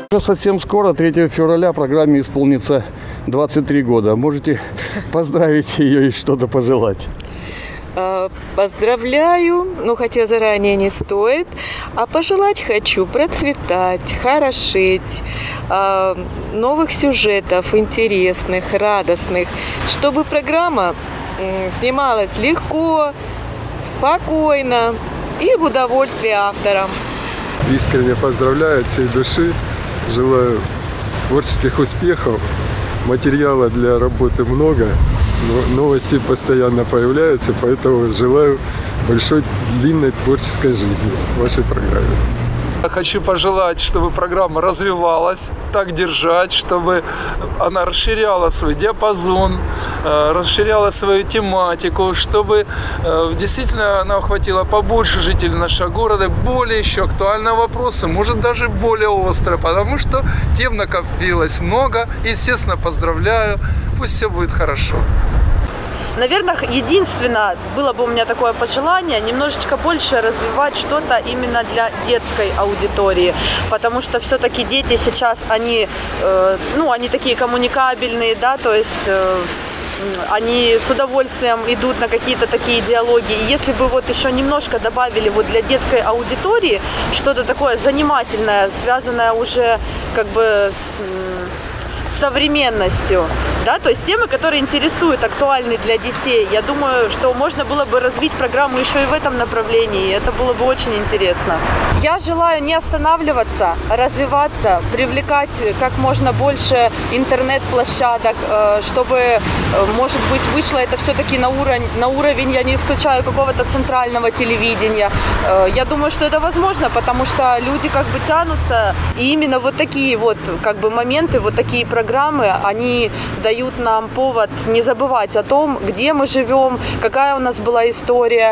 Уже совсем скоро, 3 февраля, программе исполнится 23 года. Можете поздравить ее и что-то пожелать? Поздравляю, хотя заранее не стоит. А пожелать хочу процветать, хорошеть, новых сюжетов, интересных, радостных, чтобы программа снималась легко, спокойно и в удовольствие авторам. Искренне поздравляю от всей души. Желаю творческих успехов. Материала для работы много. Новости постоянно появляются, поэтому желаю большой, длинной творческой жизни в вашей программе. Я хочу пожелать, чтобы программа развивалась, так держать, чтобы она расширяла свой диапазон, расширяла свою тематику, чтобы действительно она охватила побольше жителей нашего города, более еще актуальные вопросы, может даже более острые, потому что тем накопилось много. Естественно, поздравляю, пусть все будет хорошо. Наверное, единственное, было бы у меня такое пожелание, немножечко больше развивать что-то именно для детской аудитории, потому что все-таки дети сейчас, они такие коммуникабельные, да, то есть они с удовольствием идут на какие-то такие диалоги. И если бы еще немножко добавили для детской аудитории что-то такое занимательное, связанное уже с современностью, да, то есть темы, которые интересуют, актуальны для детей. Я думаю, что можно было бы развить программу еще и в этом направлении, и это было бы очень интересно. Я желаю не останавливаться, развиваться, привлекать как можно больше интернет-площадок, чтобы, может быть, вышло это все-таки на уровень, я не исключаю, какого-то центрального телевидения. Я думаю, что это возможно, потому что люди тянутся, и именно такие моменты, такие программы, они дают нам повод не забывать о том, где мы живем, какая у нас была история,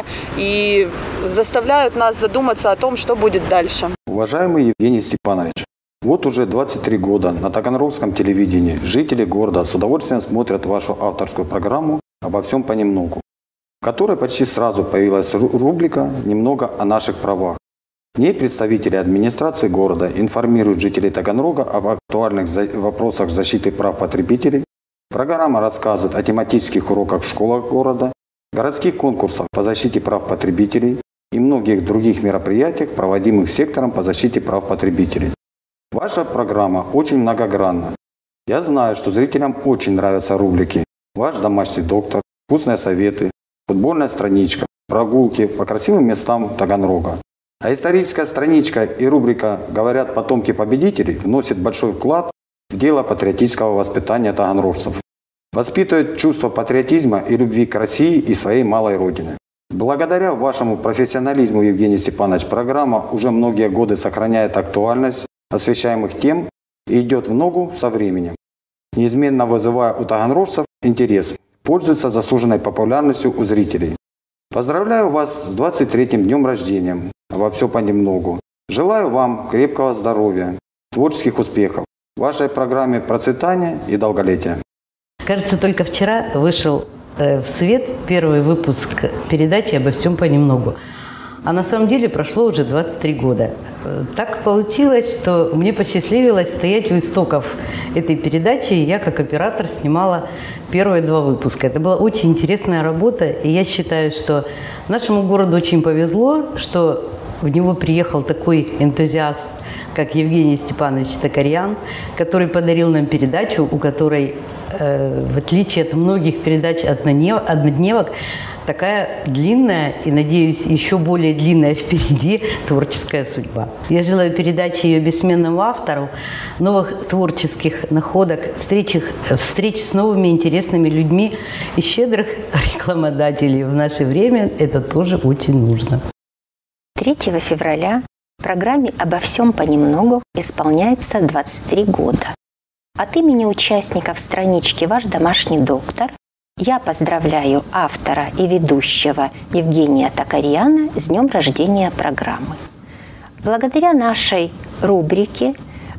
и заставляют нас задуматься о том, что будет дальше. Уважаемый Евгений Степанович, вот уже 23 года на таганрогском телевидении жители города с удовольствием смотрят вашу авторскую программу «Обо всем понемногу», в которой почти сразу появилась рубрика «Немного о наших правах». В ней представители администрации города информируют жителей Таганрога об актуальных вопросах защиты прав потребителей. Программа рассказывает о тематических уроках в школах города, городских конкурсах по защите прав потребителей и многих других мероприятиях, проводимых сектором по защите прав потребителей. Ваша программа очень многогранна. Я знаю, что зрителям очень нравятся рубрики «Ваш домашний доктор», «Вкусные советы», «Футбольная страничка», «Прогулки по красивым местам Таганрога». А историческая страничка и рубрика «Говорят потомки победителей» вносят большой вклад в дело патриотического воспитания таганрожцев. Воспитывает чувство патриотизма и любви к России и своей малой родине. Благодаря вашему профессионализму, Евгений Степанович, программа уже многие годы сохраняет актуальность освещаемых тем и идет в ногу со временем, неизменно вызывая у таганрожцев интерес, пользуется заслуженной популярностью у зрителей. Поздравляю вас с 23-м днем рождения. Обо все понемногу. Желаю вам крепкого здоровья, творческих успехов в вашей программе процветания и долголетия. Кажется, только вчера вышел в свет первый выпуск передачи «Обо всем понемногу». А на самом деле прошло уже 23 года. Так получилось, что мне посчастливилось стоять у истоков этой передачи. Я как оператор снимала первые 2 выпуска. Это была очень интересная работа. И я считаю, что нашему городу очень повезло, что в него приехал такой энтузиаст, как Евгений Степанович Токарьян, который подарил нам передачу, у которой, в отличие от многих передач однодневок, такая длинная и, надеюсь, еще более длинная впереди творческая судьба. Я желаю передаче ее бессменному автору новых творческих находок, встреч с новыми интересными людьми и щедрых рекламодателей. В наше время это тоже очень нужно. 3 февраля программе «Обо всем понемногу» исполняется 23 года. От имени участников странички «Ваш домашний доктор» я поздравляю автора и ведущего Евгения Токарьяна с днем рождения программы. Благодаря нашей рубрике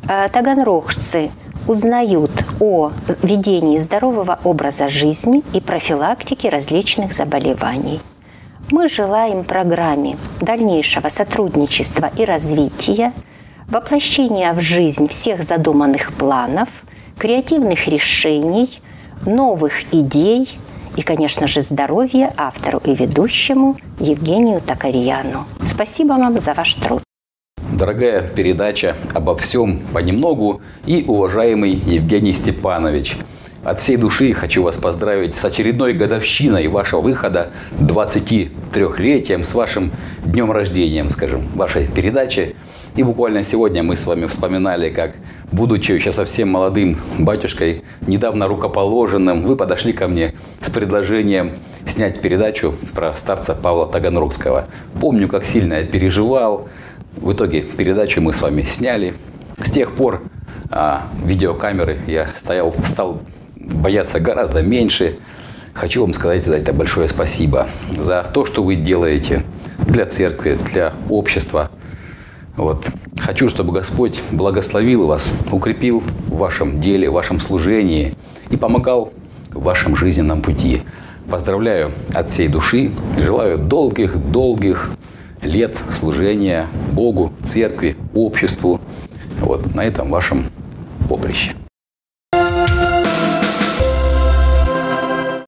таганрогцы узнают о ведении здорового образа жизни и профилактике различных заболеваний. Мы желаем программе дальнейшего сотрудничества и развития, воплощения в жизнь всех задуманных планов, креативных решений, новых идей и, конечно же, здоровья автору и ведущему Евгению Токарьяну. Спасибо вам за ваш труд. Дорогая передача «Обо всем понемногу» и уважаемый Евгений Степанович, от всей души хочу вас поздравить с очередной годовщиной вашего выхода, 23-летием, с вашим днем рождения, скажем, вашей передачи. И буквально сегодня мы с вами вспоминали, как, будучи еще совсем молодым батюшкой, недавно рукоположенным, вы подошли ко мне с предложением снять передачу про старца Павла Таганрогского. Помню, как сильно я переживал. В итоге передачу мы с вами сняли. С тех пор видеокамеры я стал бояться гораздо меньше. Хочу вам сказать за это большое спасибо. За то, что вы делаете для церкви, для общества. Хочу, чтобы Господь благословил вас, укрепил в вашем деле, в вашем служении и помогал в вашем жизненном пути. Поздравляю от всей души. Желаю долгих лет служения Богу, церкви, обществу на этом вашем поприще.